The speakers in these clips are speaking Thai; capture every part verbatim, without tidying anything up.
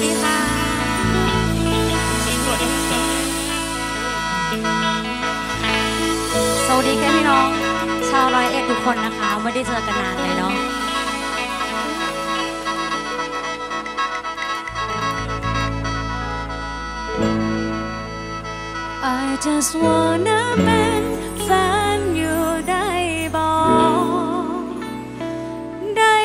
ดีค่ะสวัสดีแค่พี่น้องชาวร้อยเอ็ดทุกคนนะคะไม่ได้เจอกันนานเลยเนาะI just wanna เป็นแฟนอยู่ได้บอกได้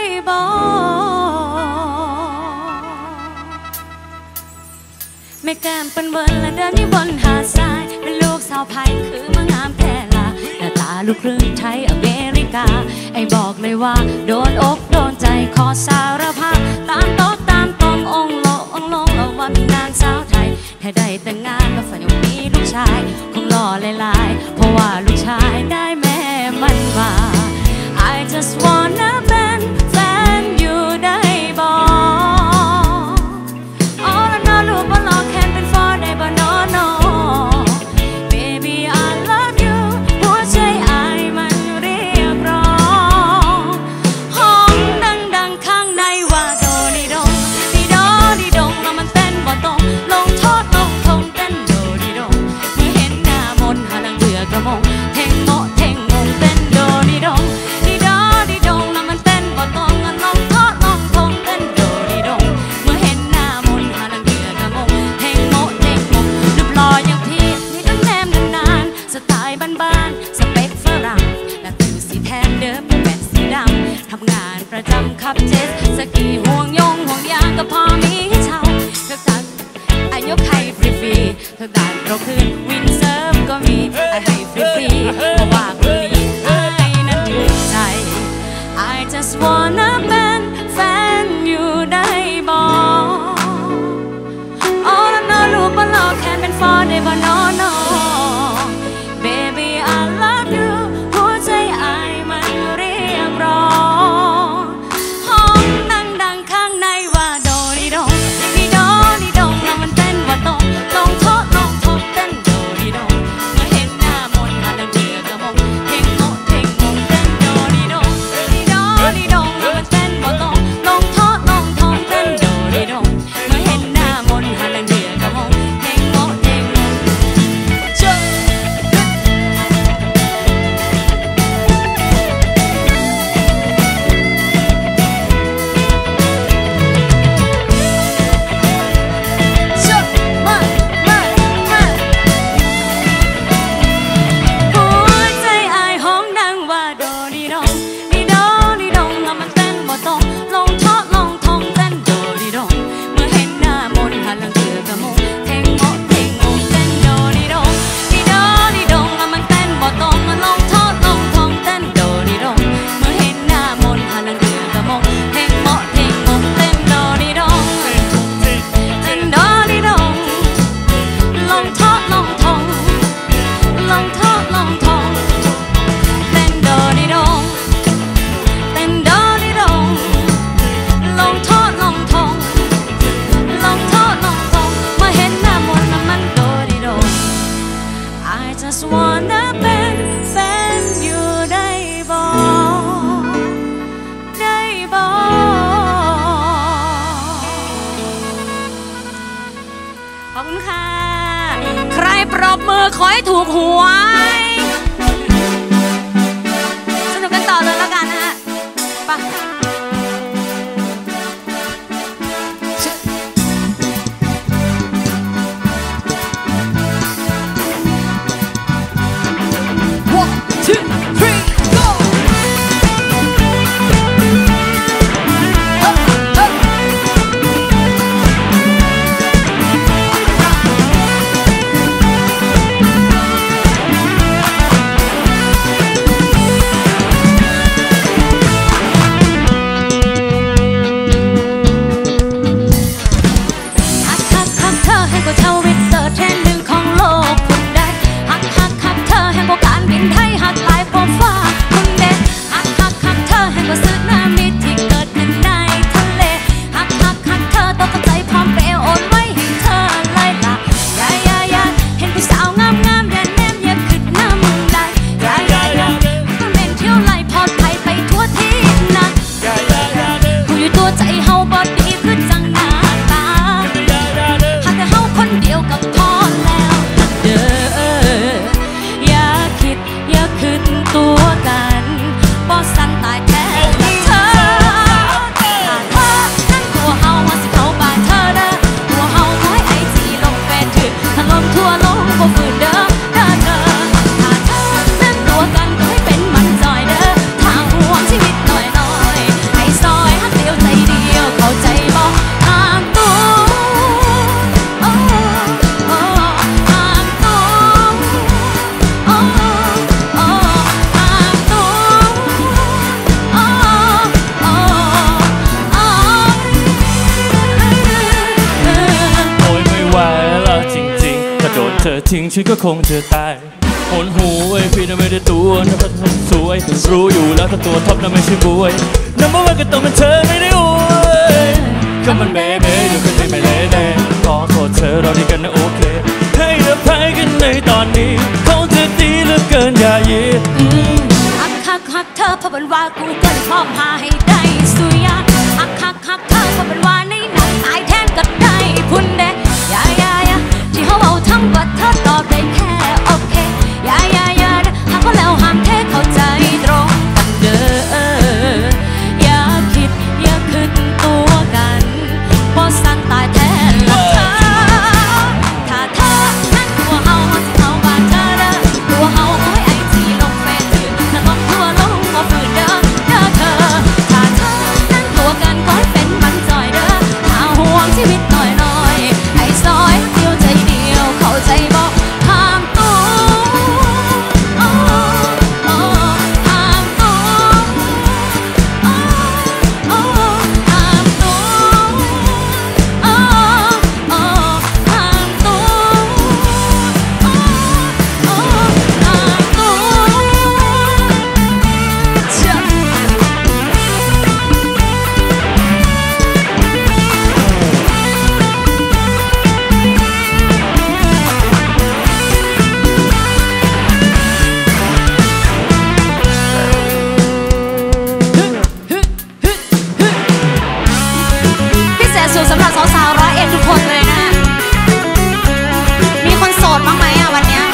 บอกไม่แก้มเป็นเวิร์นและเดินอยู่บนหาดทรายเป็นลูกสาวไผ่คือมางามแค่ละหน้าตาลูกครึ่งไทยอเมริกาไอ้บอกเลยว่าโดนอกโดนใจขอสารภาพตามโต๊ะตามตรงองค์โลองค์ลงแล้วว่าเป็นนางสาวไทยถ้าได้แต่งงานก็ฝันว่ามีลูกชายคงหล่อหลายๆเพราะว่าลูกชายได้แม่มันมา I just wanna เป็นแฟนอยู่ได้บอก All I know รู้ว่าหลอกแค่เป็น for ได้บ่ no no Baby I love you หัวใจอายมันเรียกร้องห้องดังๆข้างในว่าโดดิดงดิโดดิดงแล้วมันเต้นบ่ตรงลงโทษลงทงเต้นโดดิดงเมื่อเห็นหน้ามนหาลังเถือกระมงเท่งโมเท่งงงเต้นโดดิดงดิโดดิดงแล้วมันเต้นบ่ตรงลงโทษลงทงเต้นโดดิดงเมื่อเห็นหน้ามนหาลังเถือกระมงเท่งโมเท่งงงรูปหล่ออย่างพี่นี่ต้องแนมนานๆสไตล์บ้านๆสเปคฝรั่งและผิวสีแทนเดิมเป็นแบบสีดำทำงานประจำขับเจ็ตสกีห่วงยงห่วงยางก็พอมีให้เช่าเธอสั่งไอ้ยกให้ฟรีๆเธอด่านเราคืนวินเซิร์ฟก็มีไอ้ให้ฟรีๆเพราะว่าคนนี้ไอ้นั้นถึงใจ I just wanna เป็นแฟนอยู่ได้บอก All I know รู้ว่าหลอกแค่เป็น for ได้บ่ no no Baby I love you หัวใจอายมันเรียกร้องห้องดังๆข้างในว่าโดดิดงดิโดดิดงแล้วมันเต้นว่าตรงลงโทษลงโทษเต้นโดดิดงเมื่อเห็นหน้ามนหาลังเถือกระมงเท่งโมเท่งงงเต้นโดดิดงดิโดดิดงแล้วมันเต้นว่าตรงลงโทษลงโทษเต้นโดดิดงเมื่อเห็นหน้ามนหาลังเถือกระมงเท่งโมเท่งงงเจ้าขอบคุณค่ะใครปรบมือขอให้ถูกหวยสนุกกันต่อเลยแล้วกันนะฮะไป One, ทิ้งฉันก็คงจะตายหนหูไอ้พี่น่ะไม่ได้ตัวน่ะพัฒนสวยรู้อยู่แล้วถ้าตัวท็อปน่ะไม่ใช่บวยน้ำมันก็ต้องเป็นเธอไม่ได้อวยก็มันเบเบ้อยู่กันไม่เล่เล่ขอโทษเธอเราดีกันนะโอเคให้อภัยกันในตอนนี้คงจะดีเหลือเกินอย่ายีฮักฮักฮักเธอเพราะเป็นว่ากูเกินพร้อมพาให้ได้สุยาฮักฮักฮักเธอเพราะเป็นว่าในหนังตายแทนก็ได้พุ่นเด้ยายายาที่เขาเอาทั้งหมดเธอตอบได้แค่โอเคยายายาหากเขาแล้วห้ามเทเข้าใจตรงกันเด้ออย่าคิดอย่าขึ้นตัวกันเพราะสั่งตายแทนละเธอถ้าเธอนั้นตัวเอาที่เอาบ้านเธอเด้อตัวเอาเอาให้ไอจีลงเฟซถือแต่ต้องตัวลงก็ฝืนเด้อเด้อเธอถ้าเธอนั้นตัวกันก็ให้เป็นมันจอยเด้อหาห่วงชีวิตหน่อยหน่อยไอ้ซอยเดียวใจเดียวเข้าใจบอกห้ามตัวสำหรับสาวๆร้อยเอ็ดทุกคนเลยนะมีคนโสดบ้างไหมอ่ะวันนี้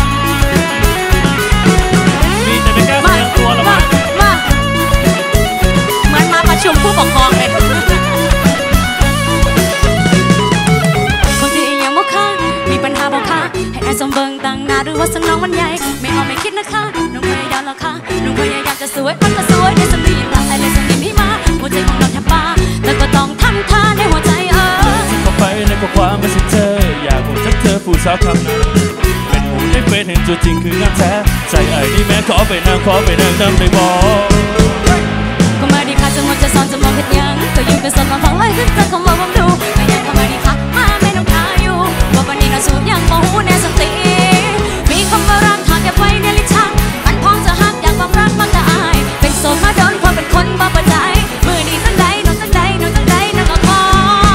มีแต่ไม่กล้าแสดงตัวหรอกมามาเหมือนมาประชุมผู้ปกครองเลยคนที่ยังบ่ค้ามีปัญหาบ่ค้าให้ไอ้สมเบิงตั้งหน้าหรือว่าสนองมันใหญ่ไม่เอาไม่คิดนะคะน้องพยายามแล้วค่ะน้องพยายามจะสวยมันก็สวยได้สมีละไอ้เลยสมีพี่มาหัวใจของเราแทบบ้าแต่ก็ต้องทำท่าในหัวใจไปในข้อความมาสิเธออยากพูดทักเธอผู้สาวคำนั้นเป็นหูในเฟซเห็นตัวจริงคืองามแท้ใจไอ้นี่แม่ขอไปนั่งขอไปนั่งนั่งได้บอกก็มาดีค่ะจะมองจะสอนจะมองเห็นยังก็อยู่เป็นสอนมาฟังเลยขึ้นจะคำว่าผมดูไม่ยังก็มาดีค่ะมาไม่ต้องทาอยู่ว่าวันนี้เราสูญยังมองหูแน่สติมีคำว่ารักหากเก็บไว้ในลิ้นชักมันพองจะหักอยากบอกรักมันก็อายเป็นโสดมาโดนเพราะเป็นคนบ้าประใจมือดีตั้งใดนอนตั้งใดนอนตั้งใดนั่งก็ขอ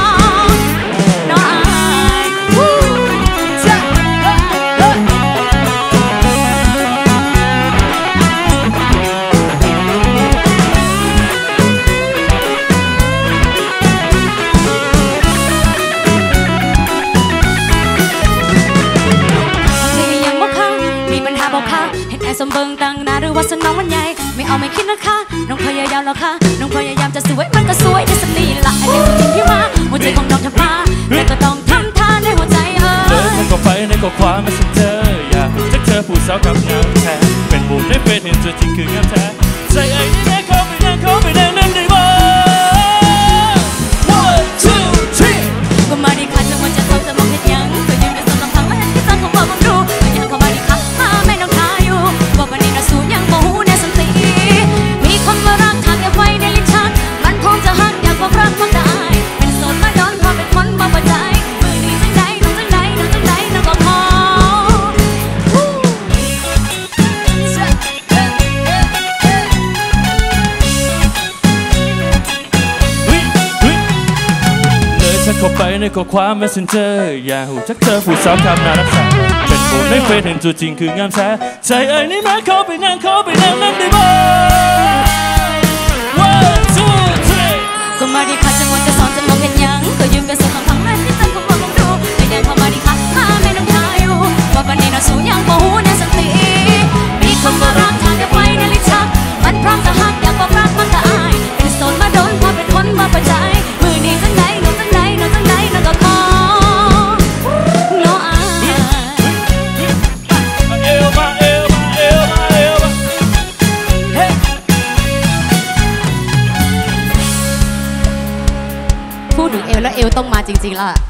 สมเบิงตั้งหน้าหรือว่าสนองมันใหญ่ไม่เอาไม่คิดนะคะน้องพยายามแล้วค่ะน้องพยายามจะสวยมันก็สวยได้สักนิดละไอ้เรื่องจริงที่มาหัวใจของน้องจะพาแต่ก็ต้องทำท่าในหัวใจเออเดินก็ไปในก็ความไม่สิเธออยากจักเธอผู้สาวกับงามแท้เป็นบุญได้เป็นเห็นตัวจริงคืองามแท้ใจไอ้นี่แม่ขอไปนั่งขอไปนั่งนั่งได้บ่one two three ก็มาดีค่ะจะมันจะทำจะมองเห็นยังก็ยืนเป็นสำหรับทั้งและเห็นที่ตั้งของเราผมดูก็ยังเข้ามาดีค่ะมาไม่น้องทาอยู่ว่าวันนี้เราสูญยังโมโหในสันติมีคนมารักทางเก็บไว้ในลิ้นชักมันคงจะหักอยากบอกรักมันได้เป็นโสดมาโดนเพราะเป็นคนบ้าประใจมือดีจังใดน้องจังใดน้องจังใดน้องก็ขอเข้าไปในข้อความ Messenger อยากหูจักเธอผู้สาวคำน่ารักษาเป็นผู้ในเฟซเห็นตัวจริงคืองามแท้ใจไอ้นี่มาขอไปนั่งขอไปนั่งนั่งได้บ่ one two three ก็มาดีค่ะจังหวะจะสอนจะมองเห็นยังก็ยืมกันสักคำพังนั้นที่ตั้งของเราผมดูแต่ยังเข้ามาดีค่ะมาไม่ต้องทาอยู่ว่าวันนี้เราสูญยังโมโหในสันติมีคนมารักทางเก็บไว้ในลิ้นชักมันพร้อมจะหักอยากบอกรักมันก็อายเป็นโสดมาโดนเพราะเป็นคนบ้าประใจมือดีจังใดน้องจังใดน้องจังใดน้องก็ขอน้องอายเอวมาเอวมาเอวมาเอวมาเฮ้พูดถึงเอวแล้วเอวต้องมาจริงๆล่ะ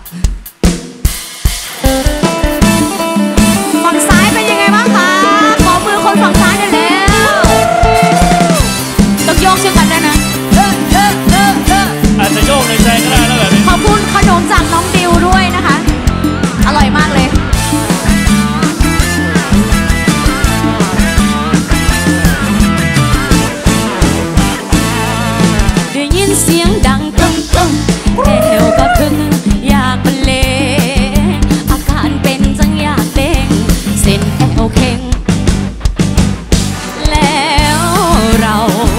ฝั่งซ้ายเป็นยังไงบ้างคะขอมือคนฝั่งซ้ายได้แล้วต้องโยกเชื่อกันได้นะอาจจะโยกในใจก็ได้แล้วแบบนี้ขอบคุณขนมจากน้องดิวด้วยนะคะอร่อยมากเลยดังตึ้งตึ้งเอวก็คึงอยากบรรเลงอาการเป็นจังอยากเด้งเส้นแอวเข่งแล้วเรา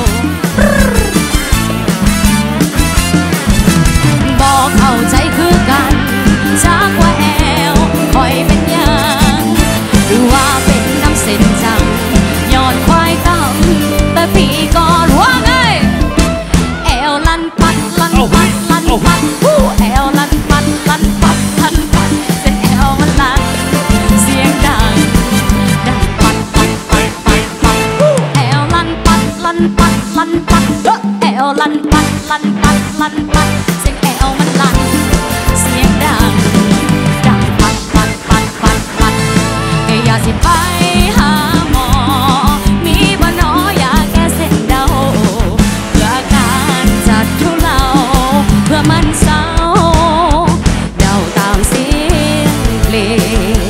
บอกเข้าใจคือกันจากว่าแอวคอยเป็นยังหรือว่าเป็นน้ำเส้นจังยอดควายกำแต่ปีก่อนว่าไงแอวลันปัดลันปัดลันปัดผู้แอวลันปัดลันปัดลันปัดเส้นแอวมันลันเสียงดังดังปัดปัดปัดปัดปัดผู้แอวลันปัดลันปัดลันปัดแอวลันปัดลันปัดลันปัดเสียงแอวมันลันเสียงดังดังปัดปัดปัดปัดปัดก็อยากสิไปหาหมอมีบ่หนอยาแก้เส้นเดาเพื่ออาการจัดทุเลาเพื่อมันเศร้าเดาตามเสียงเพลง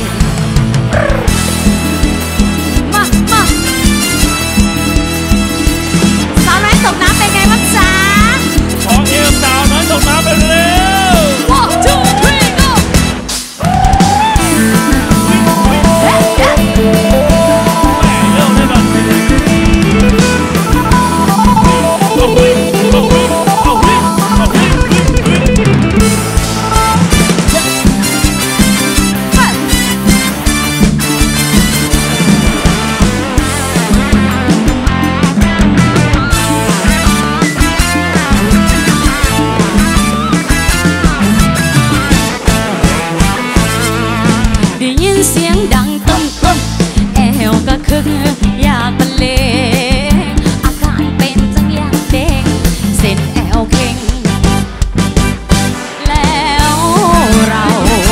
มามาสาวน้อยตกน้ำเป็นไงบ้างจ๊ะขอเอวสาวน้อยตกน้ำไปเร็ว one two three go เฮ้เฮ้แม่เร็วเลยก่อนเอาเฮ้ยเอาเฮ้ยเอาเฮ้ยเอาเฮ้ยได้ยินเสียงดังตึ้มตึ้มแอวก็คึกอยากบรรเลงอาการเป็นจังอยากเด้งเส้นแอวเข่งแล้วเรา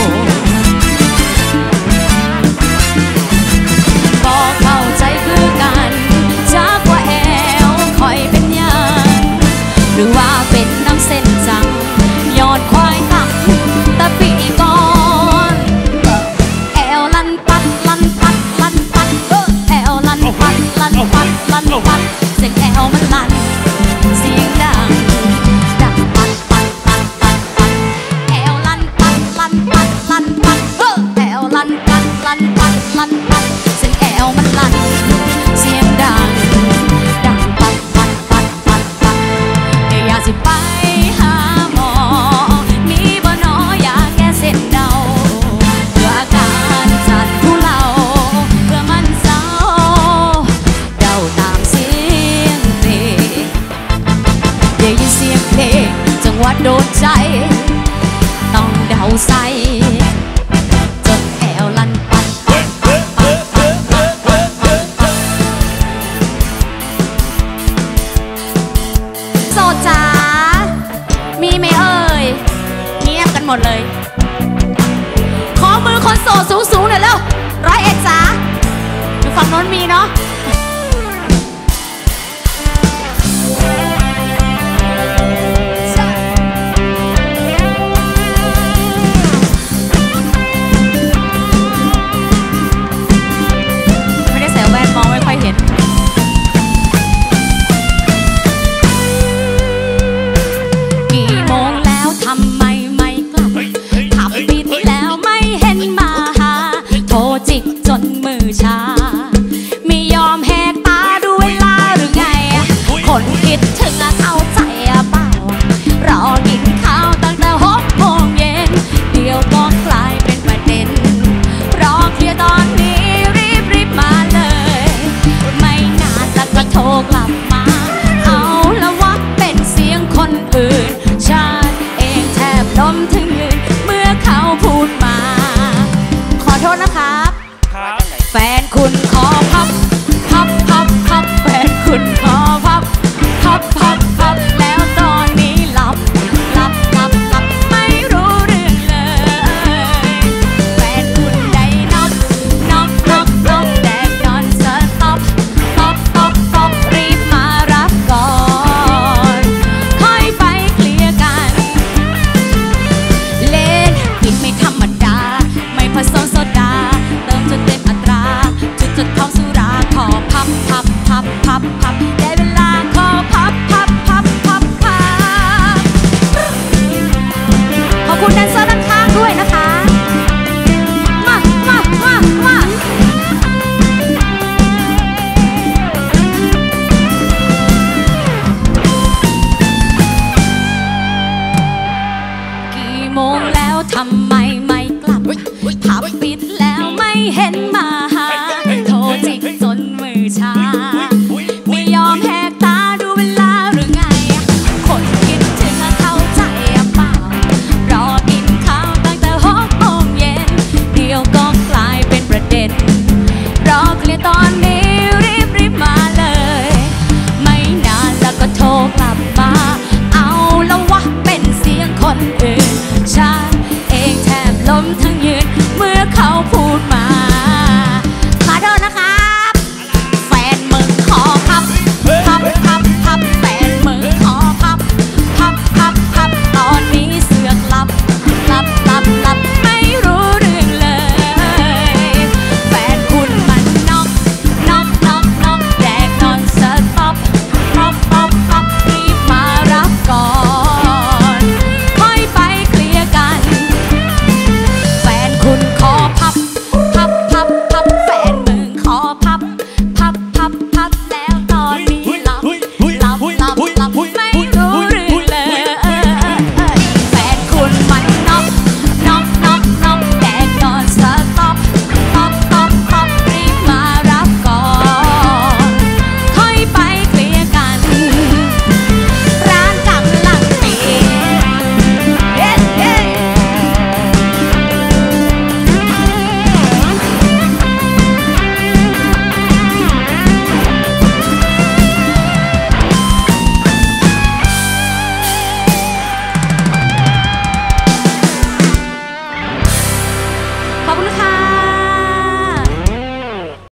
บอกเข้าใจคือกันจากว่าแอวคอยเป็นยังหรือว่าเป็นน้ำเส้นจังยอดควายตักแต่ปีก่อนแอวลันปัดลันปัดลันปัดเออแอวลันปัดลันปัดลันปัดเสียงแอวมันลันเสียงดังดังปัดปัดปัดปัดปัดแอวลันปัดลันปัดลันปัดเออแอวลันปัดลันปัดลันปัดเสียงแอวมันลันเสียงดังดังปัดปัดปัดปัดปัดเดี๋ยวอยากสิไปหาหมอมีบ่หนอยาแก้เส้นเดาเพื่ออาการจัดทุเลาเพื่อมันเศร้าเดาตามเสียงเพลงได้ยินเสียงเพลงจังหวะโดนใจต้องเดาใส่จนแอวลันปัดปัดปัดปัดปัดปัดปัดปัดปัดโสดจ๋ามีไหมเอ่ยเงียบกันหมดเลยขอมือคนโสดสูงๆหน่อยเร็วร้อยเอ็ดจ๋าอยู่ฝั่งโน้นมีเนาะไม่ได้ใส่แว่นมองไม่ค่อยเห็นกี่โมงแล้วทำไมไม่กลับทำปีที่แล้วไม่เห็นมาหาโทรจิกจนมือชาไม่ยอมเห็นมาหาโทรจิกจนมือชาไม่ยอมแหกตาดูเวลาหรือไงคนคิดถึงเข้าใจเปล่ารอกินข้าวตั้งแต่หกโมงเย็นเดี๋ยวก็กลายเป็นประเด็นรอเคลียร์ตอนนี้รีบรีบมาเลยไม่นานแล้วก็โทรกลับมาเอาแล้ววะเป็นเสียงคนอื่นฉันเองแทบล้มทั้งยืนเมื่อเขาพูดมาขอโทษนะครับแฟนมึงขอพับพับพับพับแฟนมึงขอพับพับพับพับตอนนี้เสือกหลับหลับหลับหลับไม่รู้เรื่องเลยแฟนคุณมันน็อกน็อกน็อกน็อกแดกนอนสต็อปป๊อปป๊อปป๊อปรีบมารับก่อนค่อยไปเคลียร์กันแฟนคุณขอพับพับพับพับแฟนมึงขอพับพับพับพับแล้วตอนนี้หลับหลับหลับหลับไม่รู้เรื่องเลยแฟนคุณมันน็อกน็อกน็อกน็อกแดกนอนสต็อปป๊อปป๊อปป๊อปรีบมารับก่อนค่อยไปเคลียร์กันร้านกำลังปิดเย้เย้ขอบคุณค่ะ